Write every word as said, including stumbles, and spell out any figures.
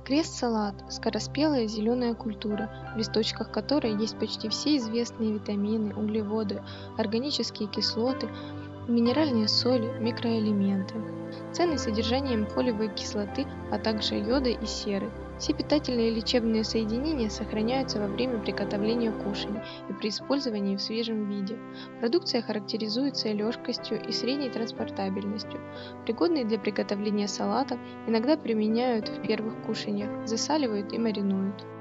Крест-салат – скороспелая зеленая культура, в листочках которой есть почти все известные витамины, углеводы, органические кислоты, минеральные соли, микроэлементы. Ценный содержанием фолиевой кислоты, а также йода и серы. Все питательные и лечебные соединения сохраняются во время приготовления кушаний и при использовании в свежем виде. Продукция характеризуется легкостью и средней транспортабельностью. Пригодные для приготовления салатов иногда применяют в первых кушаньях, засаливают и маринуют.